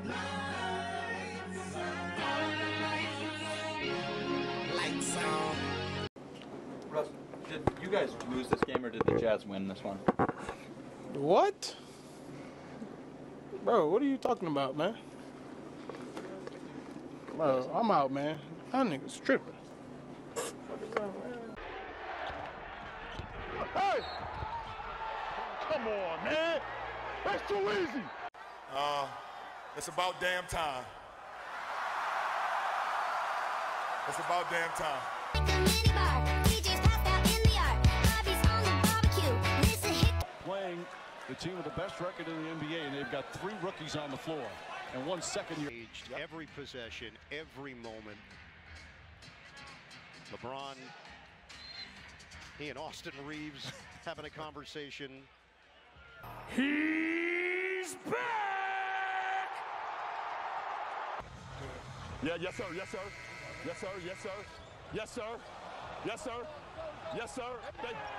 Lights on. Russ, did you guys lose this game or did the Jazz win this one? What? Bro, what are you talking about, man? Bro, I'm out, man. That nigga's tripping. Hey! Come on, man! That's too easy! It's about damn time. It's about damn time. Playing the team with the best record in the NBA, and they've got 3 rookies on the floor and 1 second-year. Every possession, every moment. LeBron, he and Austin Reeves having a conversation. He's back! Yeah, yes, sir, yes, sir. Yes, sir, yes, sir. Yes, sir. Yes, sir. Yes, sir.